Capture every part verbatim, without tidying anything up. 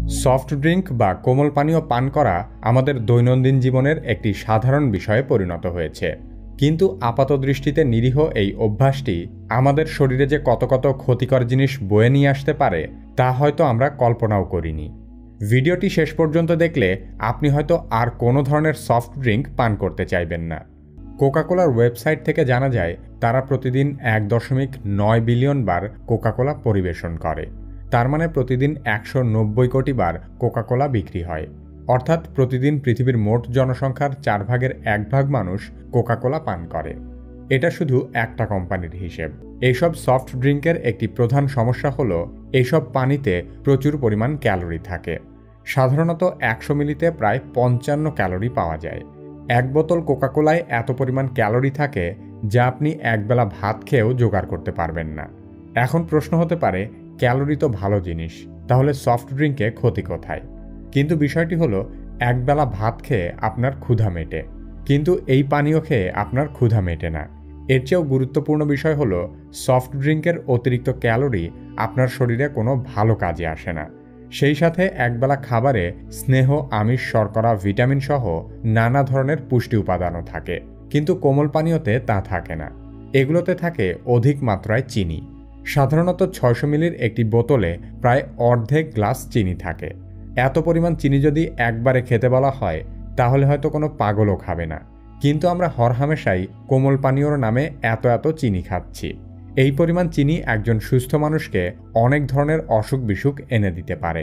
Soft drink বা কোমল পানীয় পান করা আমাদের দৈনন্দিন জীবনের একটি সাধারণ বিষয়ে পরিণত হয়েছে, কিন্তু আপাতদৃষ্টিতে নিরীহ এই অভ্যাসটি আমাদের শরীরে যে কত কত ক্ষতিকর জিনিস বয়ে নিয়ে আসতে পারে তা হয়তো আমরা কল্পনাও করিনি। ভিডিওটি শেষ পর্যন্ত দেখলে আপনি হয়তো আর কোনো ধরনের সফট ড্রিঙ্ক পান করতে চাইবেন না। কোকাকোলার ওয়েবসাইট থেকে জানা যায় তারা প্রতিদিন এক দশমিক নয় বিলিয়ন বার কোকাকোলা পরিবেশন করে। তার মানে প্রতিদিন একশো নব্বই কোটি বার কোকাকোলা বিক্রি হয়, অর্থাৎ প্রতিদিন পৃথিবীর মোট জনসংখ্যার চার ভাগের এক ভাগ মানুষ কোকাকোলা পান করে। এটা শুধু একটা কোম্পানির হিসেব। এইসব সফট ড্রিঙ্কের একটি প্রধান সমস্যা হলো এইসব পানিতে প্রচুর পরিমাণ ক্যালোরি থাকে। সাধারণত একশো মিলিতে প্রায় পঞ্চান্ন ক্যালোরি পাওয়া যায়। এক বোতল কোকাকোলায় এত পরিমাণ ক্যালোরি থাকে যা আপনি একবেলা ভাত খেয়েও জোগাড় করতে পারবেন না। এখন প্রশ্ন হতে পারে, ক্যালোরি তো ভালো জিনিস, তাহলে সফট ড্রিঙ্কে ক্ষতি কোথায়? কিন্তু বিষয়টি হলো, একবেলা ভাত খেয়ে আপনার ক্ষুধা মেটে, কিন্তু এই পানীয় খেয়ে আপনার ক্ষুধা মেটে না। এর চেয়েও গুরুত্বপূর্ণ বিষয় হলো, সফট ড্রিঙ্কের অতিরিক্ত ক্যালোরি আপনার শরীরে কোনো ভালো কাজে আসে না। সেই সাথে একবেলা খাবারে স্নেহ, আমিষ, শর্করা, ভিটামিন সহ নানা ধরনের পুষ্টি উপাদানও থাকে, কিন্তু কোমল পানীয়তে তা থাকে না। এগুলোতে থাকে অধিক মাত্রায় চিনি। সাধারণত ছয়শো মিলির একটি বোতলে প্রায় অর্ধেক গ্লাস চিনি থাকে। এত পরিমাণ চিনি যদি একবারে খেতে বলা হয় তাহলে হয়তো কোনো পাগলও খাবে না, কিন্তু আমরা হরহামেশাই কোমল পানীয়র নামে এত এত চিনি খাচ্ছি। এই পরিমাণ চিনি একজন সুস্থ মানুষকে অনেক ধরনের অসুখ বিসুখ এনে দিতে পারে।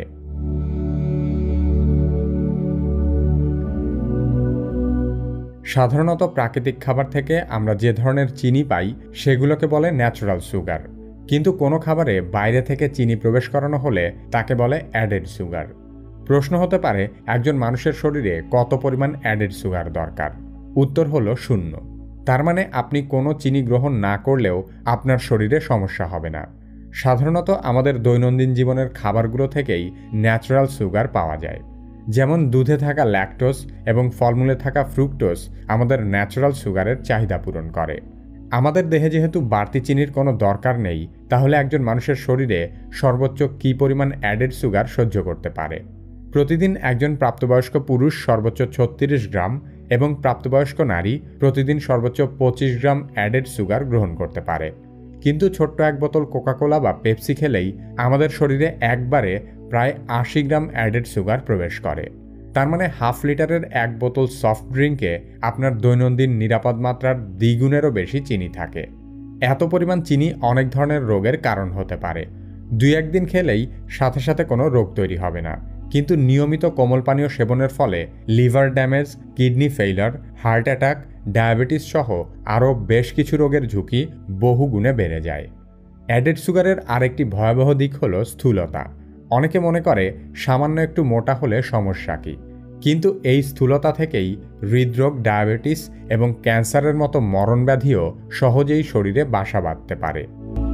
সাধারণত প্রাকৃতিক খাবার থেকে আমরা যে ধরনের চিনি পাই সেগুলোকে বলে ন্যাচারাল সুগার, কিন্তু কোনো খাবারে বাইরে থেকে চিনি প্রবেশ করানো হলে তাকে বলে অ্যাডেড সুগার। প্রশ্ন হতে পারে, একজন মানুষের শরীরে কত পরিমাণ অ্যাডেড সুগার দরকার? উত্তর হলো শূন্য। তার মানে আপনি কোনো চিনি গ্রহণ না করলেও আপনার শরীরে সমস্যা হবে না। সাধারণত আমাদের দৈনন্দিন জীবনের খাবারগুলো থেকেই ন্যাচারাল সুগার পাওয়া যায়। যেমন দুধে থাকা ল্যাকটোজ এবং ফলমূলে থাকা ফ্রুক্টোজ আমাদের ন্যাচারাল সুগারের চাহিদা পূরণ করে। আমাদের দেহে যেহেতু বাড়তি চিনির কোনো দরকার নেই, তাহলে একজন মানুষের শরীরে সর্বোচ্চ কী পরিমাণ অ্যাডেড সুগার সহ্য করতে পারে? প্রতিদিন একজন প্রাপ্তবয়স্ক পুরুষ সর্বোচ্চ ছত্রিশ গ্রাম এবং প্রাপ্তবয়স্ক নারী প্রতিদিন সর্বোচ্চ পঁচিশ গ্রাম অ্যাডেড সুগার গ্রহণ করতে পারে। কিন্তু ছোট্ট এক বোতল কোকাকোলা বা পেপসি খেলেই আমাদের শরীরে একবারে প্রায় আশি গ্রাম অ্যাডেড সুগার প্রবেশ করে। তার মানে হাফ লিটারের এক বোতল সফট ড্রিঙ্কে আপনার দৈনন্দিন নিরাপদ মাত্রার দ্বিগুণেরও বেশি চিনি থাকে। এত পরিমাণ চিনি অনেক ধরনের রোগের কারণ হতে পারে। দুই একদিন খেলেই সাথে সাথে কোনো রোগ তৈরি হবে না, কিন্তু নিয়মিত কোমল পানীয় সেবনের ফলে liver damage, kidney failure, heart attack, diabetes সহ আরও বেশ কিছু রোগের ঝুঁকি বহুগুণে বেড়ে যায়। অ্যাডেড সুগারের আরেকটি ভয়াবহ দিক হলো স্থূলতা। অনেকে মনে করে সামান্য একটু মোটা হলে সমস্যা কী, কিন্তু এই স্থূলতা থেকেই হৃদরোগ, ডায়াবেটিস এবং ক্যান্সারের মতো মরণব্যাধিও সহজেই শরীরে বাসা বাঁধতে পারে।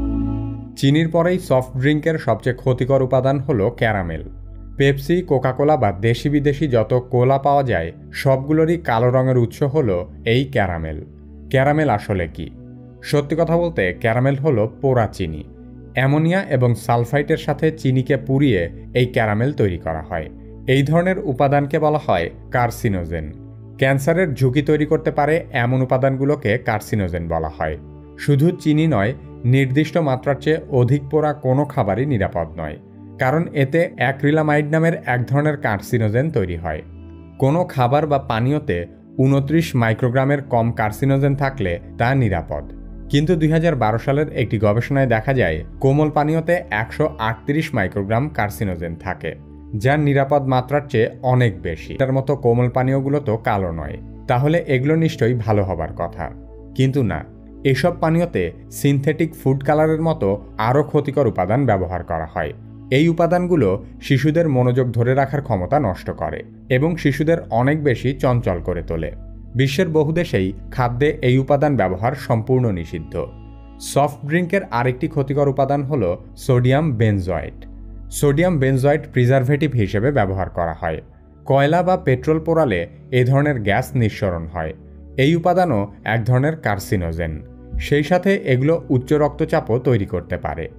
চিনির পরেই সফট ড্রিঙ্কের সবচেয়ে ক্ষতিকর উপাদান হলো ক্যারামেল। পেপসি, কোকাকোলা বা দেশি বিদেশি যত কোলা পাওয়া যায় সবগুলোরই কালো রঙের উৎস হলো এই ক্যারামেল। ক্যারামেল আসলে কি? সত্যি কথা বলতে ক্যারামেল হলো পোড়া চিনি। অ্যামোনিয়া এবং সালফাইটের সাথে চিনিকে পুড়িয়ে এই ক্যারামেল তৈরি করা হয়। এই ধরনের উপাদানকে বলা হয় কার্সিনোজেন। ক্যান্সারের ঝুঁকি তৈরি করতে পারে এমন উপাদানগুলোকে কার্সিনোজেন বলা হয়। শুধু চিনি নয়, নির্দিষ্ট মাত্রার চেয়ে অধিক পোড়া কোনো খাবারই নিরাপদ নয়, কারণ এতে অ্যাক্রিলামাইড নামের এক ধরনের কার্সিনোজেন তৈরি হয়। কোনো খাবার বা পানীয়তে উনত্রিশ মাইক্রোগ্রামের কম কার্সিনোজেন থাকলে তা নিরাপদ, কিন্তু দুই হাজার বারো সালের একটি গবেষণায় দেখা যায় কোমল পানীয়তে একশো আটত্রিশ মাইক্রোগ্রাম কার্সিনোজেন থাকে, যা নিরাপদ মাত্রার চেয়ে অনেক বেশি। এটার মতো কোমল পানীয়গুলো তো কালো নয়, তাহলে এগুলো নিশ্চয়ই ভালো হবার কথা, কিন্তু না। এসব পানীয়তে সিনথেটিক ফুড কালারের মতো আরও ক্ষতিকর উপাদান ব্যবহার করা হয়। এই উপাদানগুলো শিশুদের মনোযোগ ধরে রাখার ক্ষমতা নষ্ট করে এবং শিশুদের অনেক বেশি চঞ্চল করে তোলে। বিশ্বের বহু দেশেই খাদ্যে এই উপাদান ব্যবহার সম্পূর্ণ নিষিদ্ধ। সফট ড্রিঙ্কের আরেকটি ক্ষতিকর উপাদান হল sodium benzoate. Sodium benzoate preservative হিসেবে ব্যবহার করা হয়। কয়লা বা পেট্রোল পোড়ালে এ ধরনের গ্যাস নিঃসরণ হয়। এই উপাদানও এক ধরনের কার্সিনোজেন। সেই সাথে এগুলো উচ্চ রক্তচাপও তৈরি করতে পারে।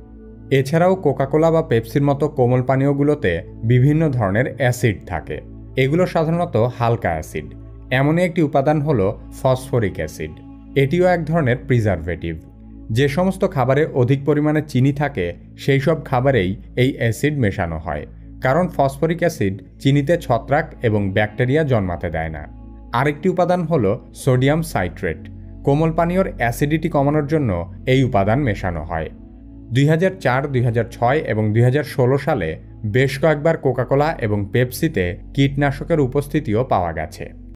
এছাড়াও কোকাকোলা বা পেপসির মতো কোমল পানীয়গুলোতে বিভিন্ন ধরনের অ্যাসিড থাকে। এগুলো সাধারণত হালকা অ্যাসিড। এমনই একটি উপাদান হলো ফসফরিক অ্যাসিড। এটিও এক ধরনের প্রিজারভেটিভ। যে সমস্ত খাবারে অধিক পরিমাণে চিনি থাকে সেই সব খাবারেই এই অ্যাসিড মেশানো হয়, কারণ ফসফরিক অ্যাসিড চিনিতে ছত্রাক এবং ব্যাকটেরিয়া জন্মাতে দেয় না। আরেকটি উপাদান হলো সোডিয়াম সাইট্রেট। কোমল পানীয়র অ্যাসিডিটি কমানোর জন্য এই উপাদান মেশানো হয়। দুই হাজার চার, দুই হাজার ছয় এবং দুই হাজার ষোলো সালে বেশ কয়েকবার কোকাকোলা এবং পেপসিতে কীটনাশকের উপস্থিতিও পাওয়া গেছে।